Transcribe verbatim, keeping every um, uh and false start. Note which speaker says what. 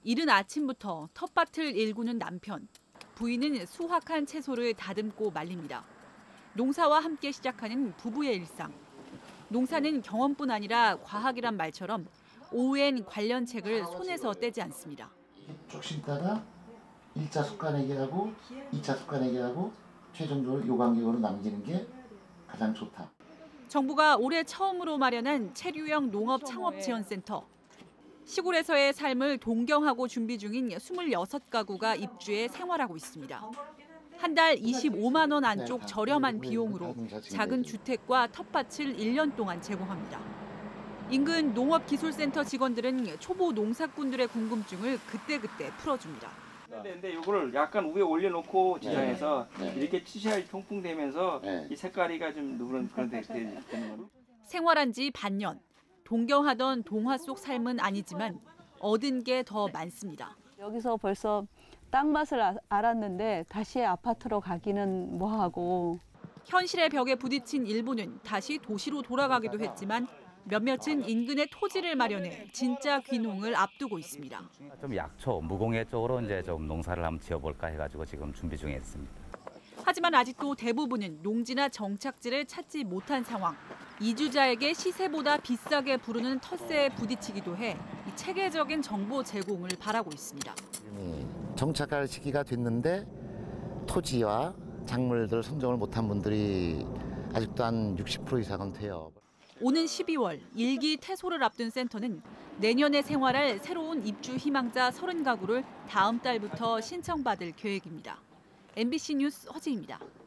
Speaker 1: 이른 아침부터 텃밭을 일구는 남편. 부인은 수확한 채소를 다듬고 말립니다. 농사와 함께 시작하는 부부의 일상. 농사는 경험뿐 아니라 과학이란 말처럼 오후엔 관련 책을 손에서 떼지 않습니다.
Speaker 2: 쭉 심다가 일 차 솎아내기하고 이 차 솎아내기하고 최종적으로 요 간격으로 남기는 게 가장 좋다.
Speaker 1: 정부가 올해 처음으로 마련한 체류형 농업 창업 지원센터. 시골에서의 삶을 동경하고 준비 중인 이십육 가구가 입주해 생활하고 있습니다. 한 달 이십오만 원 안쪽 저렴한 비용으로 작은 주택과 텃밭을 일 년 동안 제공합니다. 인근 농업기술센터 직원들은 초보 농사꾼들의 궁금증을 그때그때 풀어줍니다.
Speaker 3: 근데 이거를 약간 위에 올려놓고 지장해서 네, 네. 이렇게 치시할 통풍되면서 네. 이 색깔이가 좀 누런 그런 데 되는 거로.
Speaker 1: 생활한 지 반년. 동경하던 동화 속 삶은 아니지만 얻은 게 더 많습니다.
Speaker 4: 여기서 벌써 땅 맛을 아, 알았는데 다시 아파트로 가기는 뭐하고.
Speaker 1: 현실의 벽에 부딪힌 일부는 다시 도시로 돌아가기도 했지만 몇몇은 인근에 토지를 마련해 진짜 귀농을 앞두고 있습니다.
Speaker 5: 좀 약초, 무공해 쪽으로 이제 좀 농사를 한번 지어볼까 해가지고 지금 준비 중에 있습니다.
Speaker 1: 하지만 아직도 대부분은 농지나 정착지를 찾지 못한 상황. 이주자에게 시세보다 비싸게 부르는 텃세에 부딪히기도 해 이 체계적인 정보 제공을 바라고 있습니다.
Speaker 2: 정착할 시기가 됐는데 토지와 작물들 선정을 못한 분들이 아직도 한 육십 퍼센트 이상은 돼요.
Speaker 1: 오는 십이월 일기 퇴소를 앞둔 센터는 내년에 생활할 새로운 입주 희망자 서른 가구를 다음 달부터 신청받을 계획입니다. 엠비씨 뉴스 허지입니다.